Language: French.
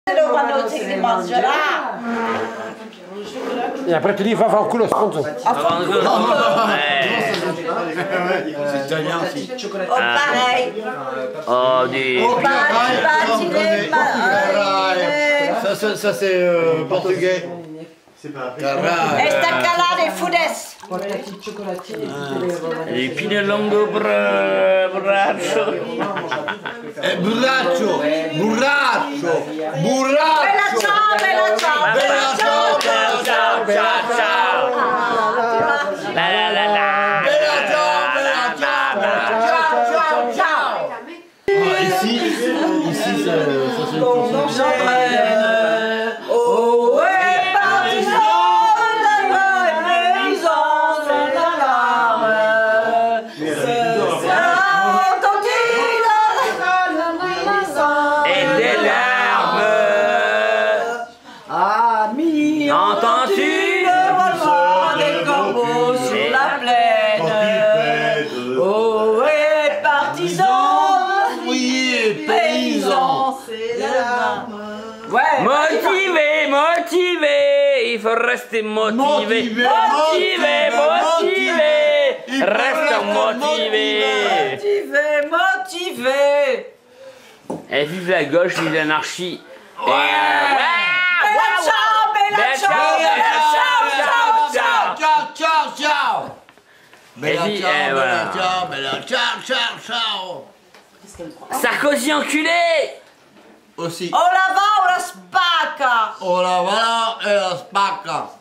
Quando si mangerà. E après tu dis va fare un culo stronzo. C'est italien aussi. Oh, pareil. Oh, des... Ça c'est portugais. Esta calare fudes. Les pinelongo braccio. Burraccio! Burraccio! Bella ciao, bella ciao, bella ciao, Ciao, ciao, ciao, ciao. La la la la. Bella ciao, bella ciao, ciao, ciao, ciao. Ici, ça c'est le Oh, est partisan de la maison de l'alarme. Et des larmes. Ami, Entends-tu le roulement des corbeaux sur la plaine. Oh, et partisan, oui, paysan, c'est l'alarme. Ouais. Motivé, motivé. Il faut rester motivé. Motivé. Reste motivé. Motivé. Et vive la gauche, vive l'anarchie. Bella ciao, bella ciao, bella ciao, ciao, ciao. Ciao, ciao, ciao. Bella puis, ciao, bella voilà. ciao, bella ciao, ciao, ciao. Sarkozy enculé. Aussi. O la va o la spacca. Oh la voilà e la spacca.